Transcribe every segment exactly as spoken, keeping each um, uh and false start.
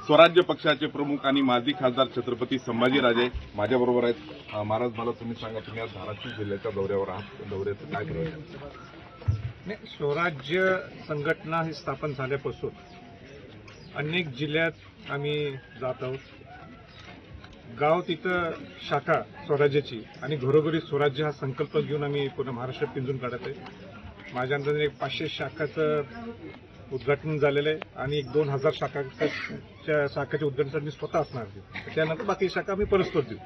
स्वराज्य पक्षाचे प्रमुख आणि माजी खासदार छत्रपती संभाजीराजे माझ्याबरोबर आहेत। महाराज, मला तुम्ही सांगा, तुम्ही आज धाराशिव जिल्ह्याच्या दौऱ्यावर आहात, दौऱ्याचं काय प्रयोजन? स्वराज्य संघटना ही स्थापन झाल्यापासून अनेक जिल्ह्यात आम्ही जात आहोत। गाव तिथं शाखा स्वराज्याची आणि घरोघरी स्वराज्य हा संकल्प घेऊन आम्ही पूर्ण महाराष्ट्रात पिंजून काढत आहे। माझ्या अंदाजाने एक पाचशे शाखाचं उद्घाटन झालेलं आहे आणि एक दोन हजार शाखाच्या शाखेच्या उद्घाटनासाठी मी स्वतः असणार आहे। त्यानंतर बाकी शाखा आम्ही परस्पर देऊ।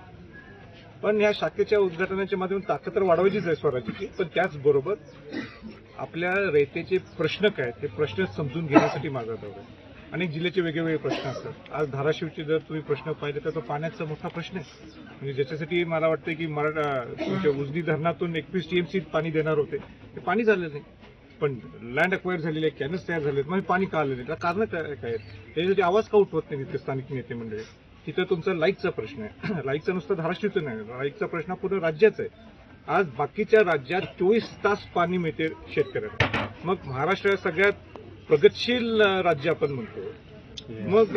पण या शाखेच्या उद्घाटनाच्या माध्यमातून ताकद तर वाढवायचीच आहे स्वराज्याची, पण त्याचबरोबर आपल्या रयतेचे प्रश्न काय ते प्रश्न समजून घेण्यासाठी माझा दौरा आहे। अनेक जिल्ह्याचे वेगवेगळे प्रश्न असतात। आज धाराशिवचे जर तुम्ही प्रश्न पाहिले तर तो पाण्याचा मोठा प्रश्न आहे, म्हणजे ज्याच्यासाठी मला वाटतं की मराठा तुमच्या उजनी धरणातून एकवीस टीएमसी पाणी देणार होते, ते पाणी झालं नाही। पण लँड अक्वायर झालेले आहे, कॅनल्स तयार झाले, म्हणजे पाणी का आलं नाही, त्या कारण काय आहेत, त्याच्यासाठी आवाज का उठवत नाही तिथे स्थानिक नेते मंडळी? तिथं तुमचा लाईटचा प्रश्न आहे। लाईटचा नुसतं धाराशिवचं नाही, लाईटचा प्रश्न पूर्ण राज्याचा आहे। आज बाकीच्या राज्यात चोवीस तास पाणी मिळते शेतकऱ्यांना, मग महाराष्ट्र सगळ्यात प्रगतशील राज्य आपण म्हणतो, मग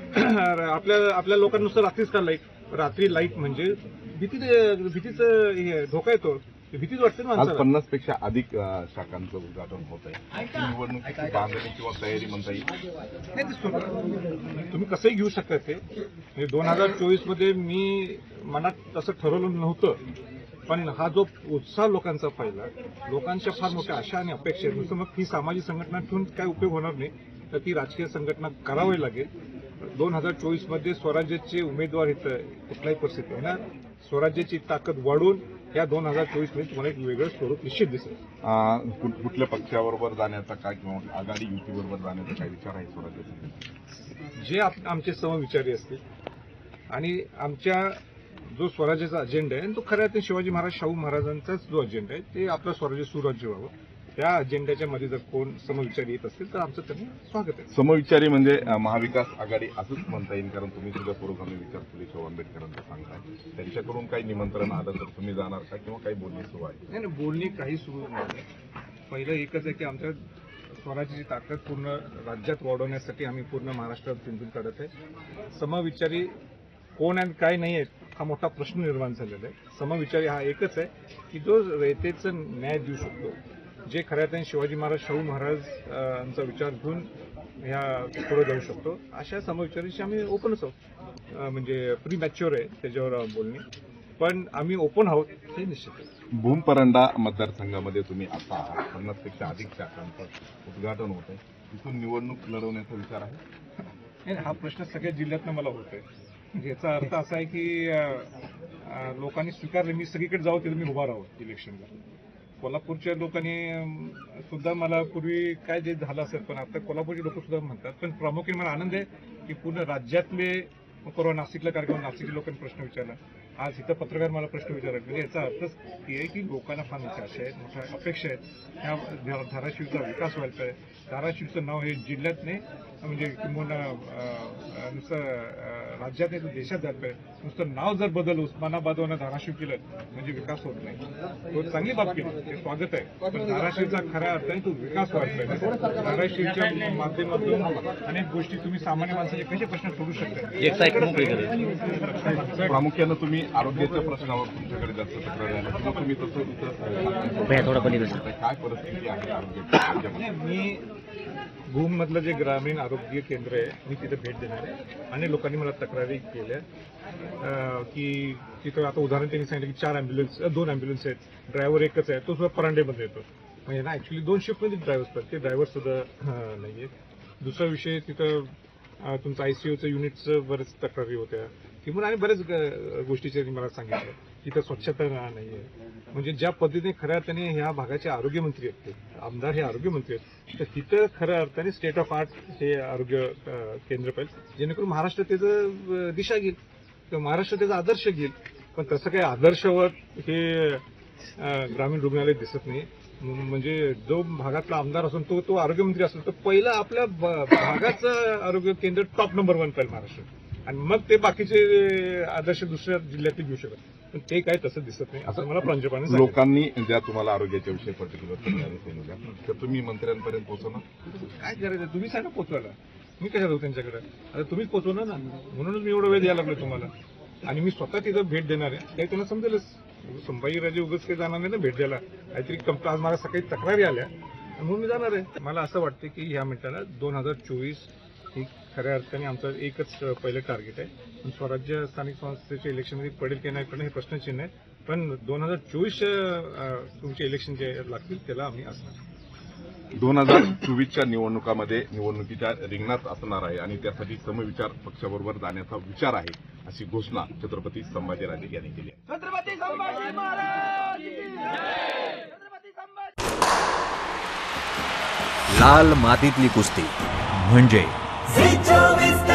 आपल्या आपल्या लोकांना नुसतं रात्रीच का लाईट? रात्री लाईट म्हणजे भीती भीतीचं हे धोका येतो, भीतीच वाटते ना माणसाला। पन्नास पेक्षा अधिक शाखांचं उद्घाटन होत आहे, निवडणुकीची बांधणी किंवा तयारी म्हणता येईल नाही, तुम्ही कसंही घेऊ शकता ते। म्हणजे दोन हजार चोवीस मध्ये मी मनात तसं ठरवलं नव्हतं, पण हा जो उत्साह लोकांचा पाहिला, लोकांच्या फार मोठ्या आशा आणि अपेक्षा आहेत। नुसतं मग ही सामाजिक संघटना ठेवून काय उपयोग होणार नाही, तर ती राजकीय संघटना करावी लागेल। दोन हजार चोवीस मध्ये स्वराज्याचे उमेदवार इथं कुठल्याही परिस्थिती येणार, स्वराज्याची ताकद वाढून या दोन हजार चोवीस मध्ये तुम्हाला एक वेगळं स्वरूप निश्चित दिसेल। कुठल्या पक्षाबरोबर जाण्याचा काय किंवा आघाडी युतीबरोबर जाण्याचा काय विचार आहे स्वराज्याचा? जे आमचे समविचारी असतील आणि आमच्या जो स्वराज्याचा अजेंडा आहे तो खऱ्या अर्थाने शिवाजी महाराज शाहू महाराजांचाच जो अजेंडा आहे ते आपलं स्वराज्य सुराज्य व्हावं, त्या अजेंड्याच्या मध्ये जर कोण समविचारी येत असतील तर आमचं त्यांनी स्वागत आहे। समविचारी म्हणजे महाविकास आघाडी असंच म्हणता येईल, कारण तुम्ही सुद्धा पुरोगामी विचार फुले आंबेडकरांचा सांगताय, त्यांच्याकडून काही निमंत्रण आलं तर तुम्ही जाणार का किंवा काही बोलणी सुरू आहे? नाही नाही, बोलणी काही सुरू नाही। पहिलं एकच आहे की आमच्या स्वराज्याची ताकद पूर्ण राज्यात वाढवण्यासाठी आम्ही पूर्ण महाराष्ट्रात पिंजून काढत आहे। समविचारी कोण आणि काय नाही आहेत हा मोठा प्रश्न निर्माण झालेला आहे। समविचारी हा एकच आहे की जो रयतेचं न्याय देऊ शकतो, जे खऱ्या अर्थाने शिवाजी महाराज शाहू महाराजांचा विचार घेऊन ह्या पुढे जाऊ शकतो, अशा समविचारीशी आम्ही ओपनच आहोत। म्हणजे प्री मॅच्युअर आहे त्याच्यावर बोलणी, पण आम्ही ओपन आहोत हे निश्चित आहे। भूम परंडा मतदारसंघामध्ये तुम्ही आता आहात, पन्नास पेक्षा अधिक शाखांचं उद्घाटन होत आहे, तिथून निवडणूक लढवण्याचा विचार आहे? हा प्रश्न सगळ्या जिल्ह्यातनं मला होत आहे। याचा अर्थ असा आहे की लोकांनी स्वीकारले मी सगळीकडे जाऊ तिथे मी उभा राहू इलेक्शनला। कोल्हापूरच्या लोकांनी सुद्धा मला पूर्वी काय जे झालं असेल, पण आता कोल्हापूरचे लोक सुद्धा म्हणतात, पण प्रामुख्याने मला आनंद आहे की पूर्ण राज्यातले, परवा नाशिकला कार्यक्रम नाशिकच्या लोकांनी प्रश्न विचारला, आज इथं पत्रकार मला प्रश्न विचारला, म्हणजे याचा अर्थच हे आहे की लोकांना फार मोठ्या आशा आहेत, मोठ्या अपेक्षा आहेत। ह्या धाराशिवचा विकास व्हायला पाहिजे, धाराशिवचं नाव हे जिल्ह्यात नाही म्हणजे किंवा नुसतं राज्यात नाही तर देशात जायला पाहिजे। नुसतं नाव जर बदल उस्मानाबादवरनं धाराशिव केलं म्हणजे विकास होत नाही। तो चांगली बाब केली, ते स्वागत आहे, पण धाराशिवचा खऱ्या अर्थाने तो विकास व्हायला पाहिजे। धाराशिवच्या माध्यमातून अनेक गोष्टी तुम्ही सामान्य माणसाचे कसे प्रश्न सोडू शकता। प्रामुख्यानं तुम्ही आरोग्याच्या प्रश्नावर तुमच्याकडे जास्त तक्रार आहे, तुम्ही तसं काय परिस्थिती आहे आरोग्याची? मी भूममधलं जे ग्रामीण आरोग्य केंद्र आहे मी तिथे भेट देणार आहे। अनेक लोकांनी मला तक्रारी केल्या की तिथं आता उदाहरण त्यांनी सांगितलं की चार अँब्युलन्स दोन अँब्युलन्स आहेत, ड्रायव्हर एकच आहे, तो सुद्धा परांडेमध्ये येतो, म्हणजे ना ऍक्च्युली दोन शिफ्टमध्ये ड्रायव्हर्स असतात, ते ड्रायव्हर सुद्धा नाही आहेत। दुसरा विषय तिथं तुमचं आयसीयूचं युनिटचं बरेच तक्रारी होत्या किंवा आणि बऱ्याच गोष्टीचे मला सांगितलं, तिथं स्वच्छता नाही आहे। म्हणजे ज्या पद्धतीने खऱ्या अर्थाने ह्या भागाचे आरोग्यमंत्री आहेत, ते आमदार हे आरोग्यमंत्री आहेत, तर तिथं खऱ्या अर्थाने स्टेट ऑफ आर्ट हे आरोग्य केंद्र पाहिजे, जेणेकरून महाराष्ट्र त्याचं दिशा घेईल किंवा महाराष्ट्र त्याचा आदर्श घेईल। पण तसं काही आदर्शवर हे ग्रामीण रुग्णालय दिसत नाही। म्हणजे जो भागातला आमदार असून तो तो आरोग्यमंत्री असेल तर पहिलं आपल्या भागाचं आरोग्य केंद्र टॉप नंबर वन पाहिजे महाराष्ट्र, आणि मग ते बाकीचे आदर्श दुसऱ्या जिल्ह्यातले घेऊ शकत, पण ते काय तसं दिसत नाही असं मला प्रांजळपणे सांगितलं। लोकांनी ज्या तुम्हाला आरोग्याच्या विषयी पर्टिक्युलर तर तुम्ही मंत्र्यांपर्यंत पोहोचवणार काय करायचं तुम्ही सांगा पोहोचवायला। मी कशा जाऊ त्यांच्याकडे? आता तुम्हीच पोहोचवणार ना, म्हणूनच मी एवढा वेळ द्यायला लागलो तुम्हाला. आणि मी स्वतः तिथं भेट देणार आहे, काही त्यांना समजेलच. संभाजीराजे उगाच काही जाणार नाही ना भेट द्यायला. काहीतरी कंप आज मला सकाळी तक्रारी आल्या म्हणून मी जाणार आहे. मला असं वाटतं की ह्या मिनिटाला दोन हजार चोवीस ही खऱ्या अर्थाने आमचं एकच पहिलं टार्गेट आहे. पण स्वराज्य स्थानिक संस्थेच्या इलेक्शनमध्ये पडेल की नाही पडेल हे प्रश्नचिन्ह आहे. पण दोन हजार चोवीस तुमचे इलेक्शन जे लागतील त्याला आम्ही असणार. दोन हजार चोवीसच्या निवडणुकामध्ये निवडणुकीच्या रिंगणात असणार आहे आणि त्यासाठी समविचार पक्षाबरोबर जाण्याचा विचार आहे, अशी घोषणा छत्रपती संभाजीराजे यांनी केली आहे. छत्रपती संभाजी महाराज की जय. छत्रपती संभाजी. लाल मातीतली कुस्ती म्हणजे झी चोवीस